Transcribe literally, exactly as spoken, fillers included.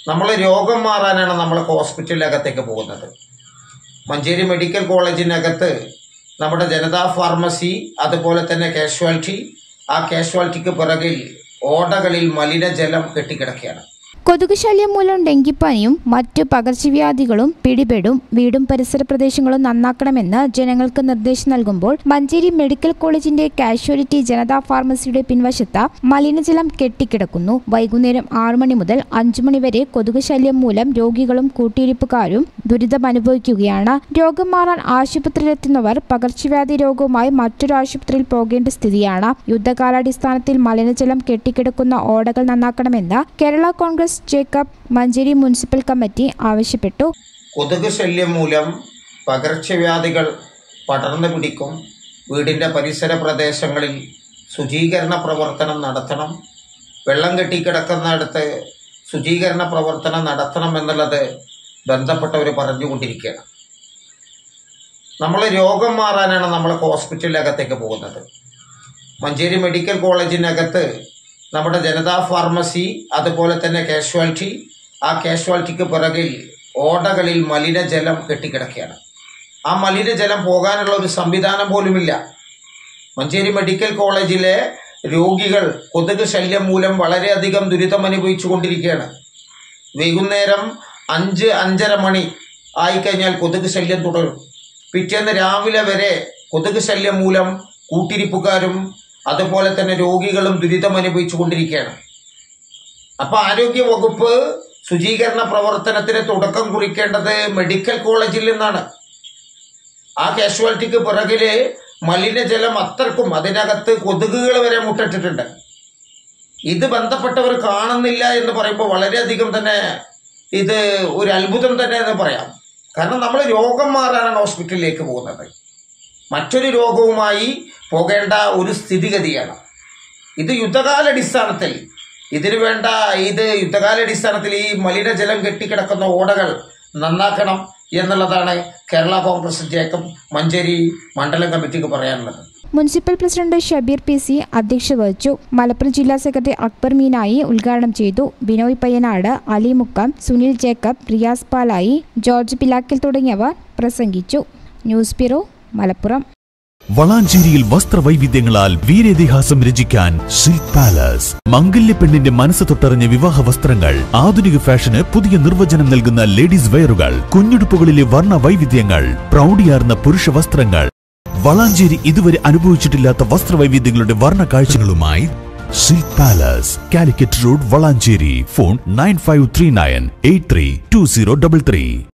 നമ്മൾ രോഗം മാറാനാണ് നമ്മൾ ഹോസ്പിറ്റലിനകത്തേക്ക് പോകുന്നത്. മഞ്ചേരി മെഡിക്കൽ കോളേജിനകത്ത് നമ്മുടെ ജനതാ ഫാർമസി, അതുപോലെ തന്നെ കാഷ്വാലിറ്റി, ആ കാഷ്വാലിറ്റിക്ക് പിറകിൽ ഓടകളിൽ മലിനജലം കെട്ടിക്കിടക്കുകയാണ്. കൊതുക് ശല്യം മൂലം ഡെങ്കിപ്പനിയും മറ്റു പകർച്ചവ്യാധികളും പിടിപെടും. വീടും പരിസര പ്രദേശങ്ങളും നന്നാക്കണമെന്ന് ജനങ്ങൾക്ക് നിർദ്ദേശം നൽകുമ്പോൾ മഞ്ചേരി മെഡിക്കൽ കോളേജിന്റെ കാഷ്വാലിറ്റി ജനതാ ഫാർമസിയുടെ പിൻവശത്ത് മലിനജലം കെട്ടിക്കിടക്കുന്നു. വൈകുന്നേരം ആറു മണി മുതൽ അഞ്ചു മണി വരെ കൊതുക് ശല്യം മൂലം രോഗികളും കൂട്ടിയിരിപ്പുകാരും ദുരിതമനുഭവിക്കുകയാണ്. രോഗം മാറാൻ ആശുപത്രിയിലെത്തുന്നവർ പകർച്ചവ്യാധി രോഗവുമായി മറ്റൊരു ആശുപത്രിയിൽ പോകേണ്ട സ്ഥിതിയാണ്. യുദ്ധകാലാടിസ്ഥാനത്തിൽ മലിനജലം കെട്ടിക്കിടക്കുന്ന ഓടകൾ നന്നാക്കണമെന്ന് Kerala Congress Jacob Manjeri municipal committee ആവശ്യപ്പെട്ടു. കൊതുക് ശല്യം മൂലം പകർച്ചവ്യാധികൾ പടർന്നു പിടിക്കും. വീടിന്റെ പരിസര പ്രദേശങ്ങളിൽ ശുചീകരണ പ്രവർത്തനം നടത്തണം. വെള്ളം കെട്ടിക്കിടക്കുന്നിടത്ത് ശുചീകരണ പ്രവർത്തനം നടത്തണം എന്നുള്ളത് ബന്ധപ്പെട്ടവർ പറഞ്ഞുകൊണ്ടിരിക്കുകയാണ്. നമ്മൾ രോഗം മാറാനാണ് നമ്മൾ ഹോസ്പിറ്റലിനകത്തേക്ക് പോകുന്നത്. മഞ്ചേരി മെഡിക്കൽ കോളേജിനകത്ത് നമ്മുടെ ജനതാ ഫാർമസി, അതുപോലെ തന്നെ കാഷ്വാലിറ്റി, ആ കാഷ്വാലിറ്റിക്ക് പിറകിൽ ഓടകളിൽ മലിനജലം കെട്ടിക്കിടക്കുകയാണ്. ആ മലിനജലം പോകാനുള്ള ഒരു സംവിധാനം പോലുമില്ല. മഞ്ചേരി മെഡിക്കൽ കോളേജിലെ രോഗികൾ കൊതുക് ശല്യം മൂലം വളരെയധികം ദുരിതം അനുഭവിച്ചു കൊണ്ടിരിക്കുകയാണ്. വൈകുന്നേരം അഞ്ച് അഞ്ചര മണി ആയിക്കഴിഞ്ഞാൽ കൊതുക് ശല്യം തുടരും. പിറ്റേന്ന് രാവിലെ വരെ കൊതുക് ശല്യം മൂലം കൂട്ടിരിപ്പുകാരും അതുപോലെ തന്നെ രോഗികളും ദുരിതം അനുഭവിച്ചു കൊണ്ടിരിക്കുകയാണ്. അപ്പൊ ആരോഗ്യ വകുപ്പ് ശുചീകരണ പ്രവർത്തനത്തിന് തുടക്കം കുറിക്കേണ്ടത് മെഡിക്കൽ കോളേജിൽ നിന്നാണ്. ആ കാഷ്വാലിറ്റിക്ക് പിറകില് മലിനജലം അത്രക്കും, അതിനകത്ത് കൊതുകുകൾ വരെ മുട്ടിട്ടിട്ടുണ്ട്. ഇത് ബന്ധപ്പെട്ടവർ കാണുന്നില്ല എന്ന് പറയുമ്പോൾ വളരെയധികം തന്നെ ഇത് ഒരു അത്ഭുതം തന്നെ എന്ന് പറയാം. കാരണം നമ്മൾ രോഗം മാറാനാണ് ഹോസ്പിറ്റലിലേക്ക് പോകുന്നത്. മറ്റൊരു രോഗവുമായി പോകേണ്ട ഒരു സ്ഥിതിഗതിയാണ്. ഇത് യുദ്ധകാലടിസ്ഥാനത്തിൽ ഇതിനു വേണ്ട ഇത് യുദ്ധകാലടിസ്ഥാനത്തിൽ ഈ മലിനജലം കെട്ടിക്കിടക്കുന്ന ഓടകൾ നന്നാക്കണം എന്നുള്ളതാണ് കേരള കോൺഗ്രസ് ജേക്കബ് മഞ്ചേരി മണ്ഡലം കമ്മിറ്റിക്ക് പറയാനുള്ളത്. Municipal president Shabeer P C അധ്യക്ഷത വഹിച്ചു. മലപ്പുറം ജില്ലാ സെക്രട്ടറി അക്ബർ മീനായി ഉദ്ഘാടനം ചെയ്തു. ബിനോയ് പയ്യനാട്, അലി മുക്കം, സുനിൽ ജേക്കബ്, റിയാസ് പാലായി, ജോർജ് പിലാക്കൽ തുടങ്ങിയവർ പ്രസംഗിച്ചു. News bureau, Malappuram. വളാഞ്ചേരിയിൽ വസ്ത്രവൈവിധ്യങ്ങളാൽ വീരേതിഹാസം രചിക്കാൻ സിൽക്ക് പാലസ്. മംഗല്യ പെണ്ണിന്റെ മനസ്സ് തൊട്ടറിഞ്ഞ വിവാഹ വസ്ത്രങ്ങൾ, ആധുനിക ഫാഷന് പുതിയ നിർവചനം നൽകുന്ന ലേഡീസ് വെയറുകൾ, കുഞ്ഞുടുപ്പുകളിലെ വർണ്ണ വൈവിധ്യങ്ങൾ, പ്രൗഢിയാർന്ന പുരുഷ വസ്ത്രങ്ങൾ. വളാഞ്ചേരി ഇതുവരെ അനുഭവിച്ചിട്ടില്ലാത്ത വസ്ത്രവൈവിധ്യങ്ങളുടെ വർണ്ണ കാഴ്ചകളുമായി Silk Palace, Calicut road, Valanchery. Phone nine five three nine eight three two zero double three.